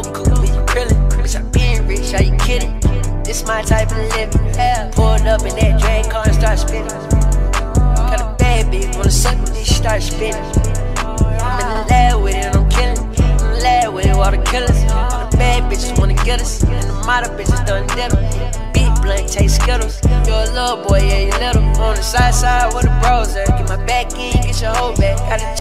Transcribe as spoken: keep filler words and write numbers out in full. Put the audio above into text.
Cool, be you krillin'. Bitch, I been rich, are you kidding? This my type of living. Yeah. Pulled up in that drag car and start spinning. Got a bad bitch, wanna suck me, she start spinning. I'm in the lab with it, I'm killing. In the lab with it, all the killers. All the bad bitches wanna get us, and the model bitches done did them. Big blunt, taste Skittles. You a little boy, yeah, you little. On the side side where the bros at. Get my back in, get your whole back. Got a